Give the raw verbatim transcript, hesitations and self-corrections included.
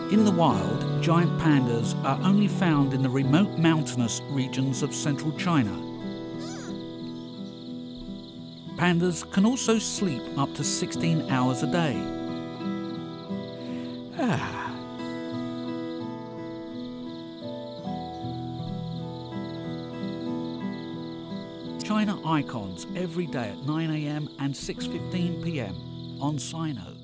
In the wild, giant pandas are only found in the remote mountainous regions of central China. Pandas can also sleep up to sixteen hours a day. Ah. China icons every day at nine a m and six fifteen p m on Sino.